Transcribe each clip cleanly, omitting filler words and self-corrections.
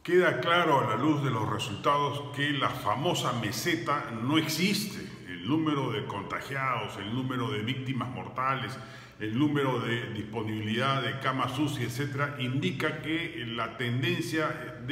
Queda claro a la luz de los resultados que la famosa meseta no existe. El número de contagiados, el número de víctimas mortales, el número de disponibilidad de camas UCI, etcétera, indica que la tendencia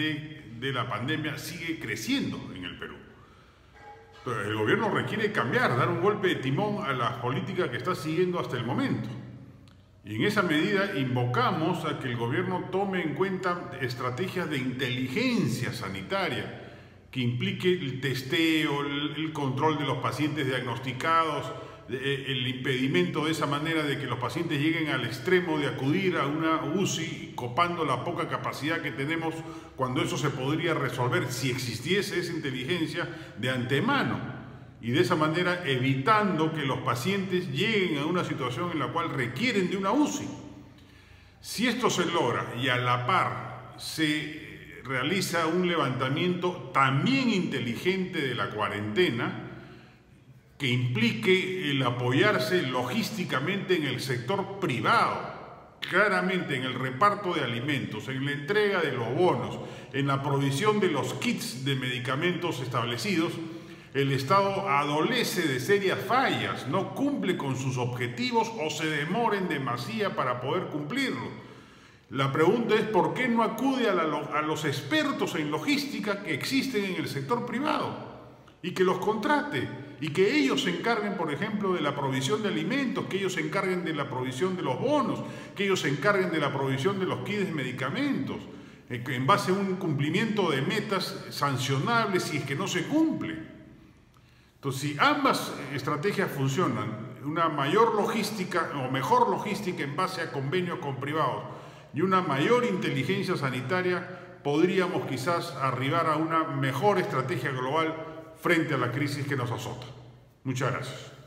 de la pandemia sigue creciendo en el Perú. Entonces, el gobierno requiere cambiar, dar un golpe de timón a la política que está siguiendo hasta el momento. Y en esa medida invocamos a que el gobierno tome en cuenta estrategias de inteligencia sanitaria que implique el testeo, el control de los pacientes diagnosticados, el impedimento de esa manera de que los pacientes lleguen al extremo de acudir a una UCI copando la poca capacidad que tenemos, cuando eso se podría resolver si existiese esa inteligencia de antemano. Y de esa manera evitando que los pacientes lleguen a una situación en la cual requieren de una UCI. Si esto se logra y a la par se realiza un levantamiento también inteligente de la cuarentena, que implique el apoyarse logísticamente en el sector privado, claramente en el reparto de alimentos, en la entrega de los bonos, en la provisión de los kits de medicamentos establecidos, el Estado adolece de serias fallas, no cumple con sus objetivos o se demora en demasía para poder cumplirlo. La pregunta es ¿por qué no acude a los expertos en logística que existen en el sector privado y que los contrate y que ellos se encarguen, por ejemplo, de la provisión de alimentos, que ellos se encarguen de la provisión de los bonos, que ellos se encarguen de la provisión de los kits de medicamentos, en base a un cumplimiento de metas sancionables si es que no se cumple? Entonces, si ambas estrategias funcionan, una mayor logística o mejor logística en base a convenios con privados y una mayor inteligencia sanitaria, podríamos quizás arribar a una mejor estrategia global frente a la crisis que nos azota. Muchas gracias.